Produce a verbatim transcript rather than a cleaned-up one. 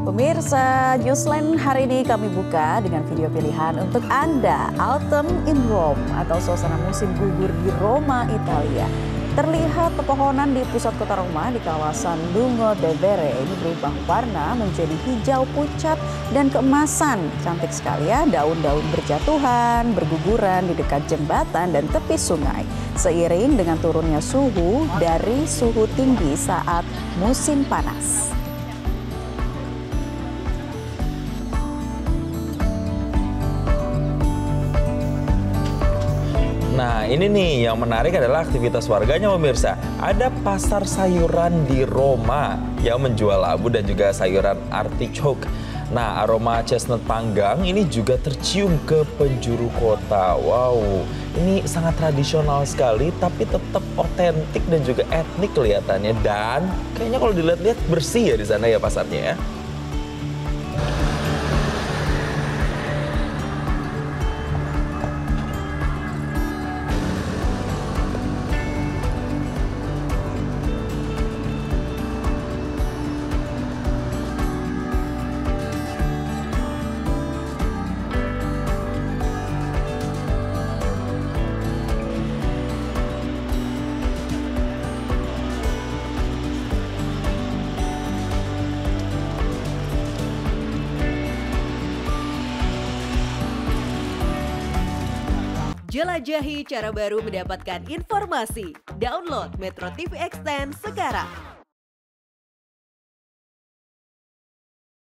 Pemirsa, Newsline hari ini kami buka dengan video pilihan untuk Anda, Autumn in Rome atau suasana musim gugur di Roma, Italia. Terlihat pepohonan di pusat kota Roma di kawasan Lungo de Vere ini berubah warna menjadi hijau pucat dan keemasan. Cantik sekali ya, daun-daun berjatuhan, berguguran di dekat jembatan dan tepi sungai. Seiring dengan turunnya suhu dari suhu tinggi saat musim panas. Nah ini nih yang menarik adalah aktivitas warganya pemirsa. Ada pasar sayuran di Roma yang menjual labu dan juga sayuran artichoke. Nah aroma chestnut panggang ini juga tercium ke penjuru kota. Wow, ini sangat tradisional sekali tapi tetap otentik dan juga etnik kelihatannya. Dan kayaknya kalau dilihat-lihat bersih ya di sana ya pasarnya ya. Jelajahi cara baru mendapatkan informasi. Download Metro T V Extend sekarang.